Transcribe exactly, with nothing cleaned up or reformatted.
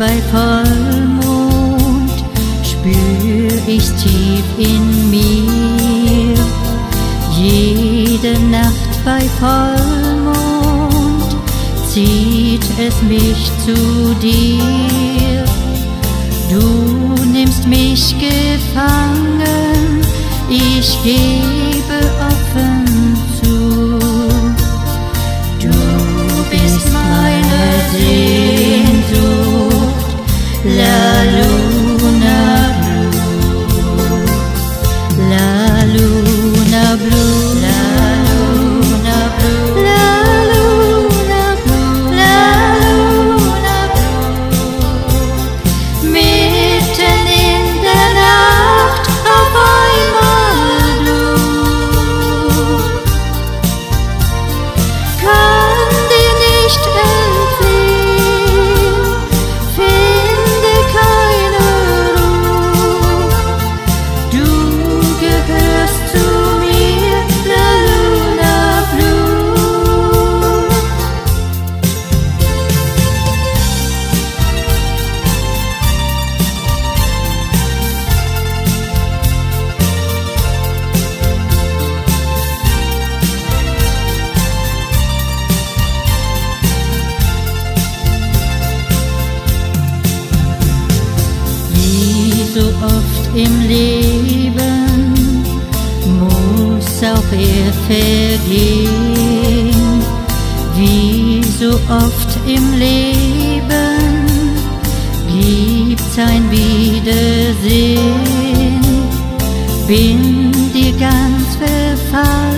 bei Vollmond spür ich's tief in mir. Jede Nacht bei Vollmond zieht es mich zu dir. Du nimmst mich gefangen, ich gebe offen zu. Du bist meine Sehnsucht, La Luna Blue, La Luna Blue, La Luna Blue, La Luna Blue, La Luna Blue. Mitten in der Nacht auf einmal du. Kann dir nicht entfliehen, finde keine Ruhe. Du gehörst zu mir, La Luna Blue. Wie so oft im Leben muss auch er vergehen. Wie so oft im Leben gibt's ein Wiedersehen. Bin dir ganz verfallen,